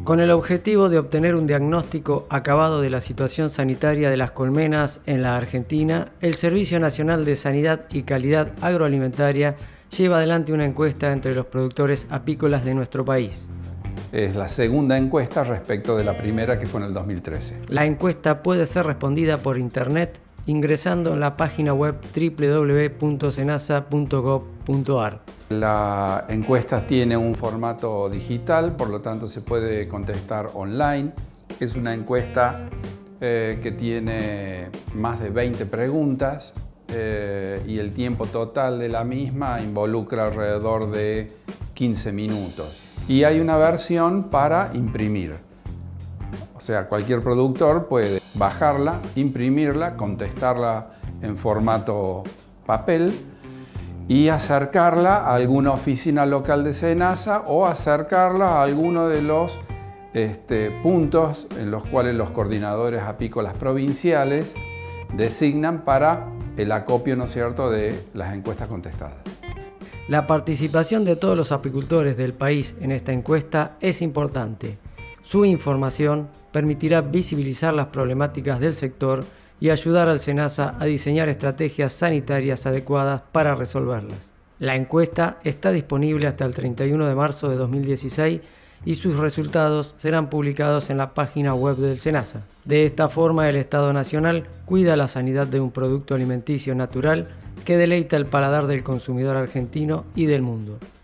Con el objetivo de obtener un diagnóstico acabado de la situación sanitaria de las colmenas en la Argentina, el Servicio Nacional de Sanidad y Calidad Agroalimentaria lleva adelante una encuesta entre los productores apícolas de nuestro país. Es la segunda encuesta respecto de la primera, que fue en el 2013. La encuesta puede ser respondida por internet ingresando en la página web www.senasa.gov.ar. La encuesta tiene un formato digital, por lo tanto se puede contestar online. Es una encuesta que tiene más de 20 preguntas y el tiempo total de la misma involucra alrededor de 15 minutos. Y hay una versión para imprimir. O sea, cualquier productor puede bajarla, imprimirla, contestarla en formato papel y acercarla a alguna oficina local de SENASA o acercarla a alguno de los puntos en los cuales los coordinadores apícolas provinciales designan para el acopio, ¿no es cierto?, de las encuestas contestadas. La participación de todos los apicultores del país en esta encuesta es importante. Su información permitirá visibilizar las problemáticas del sector y ayudar al SENASA a diseñar estrategias sanitarias adecuadas para resolverlas. La encuesta está disponible hasta el 31 de marzo de 2016 y sus resultados serán publicados en la página web del SENASA. De esta forma, el Estado Nacional cuida la sanidad de un producto alimenticio natural que deleita el paladar del consumidor argentino y del mundo.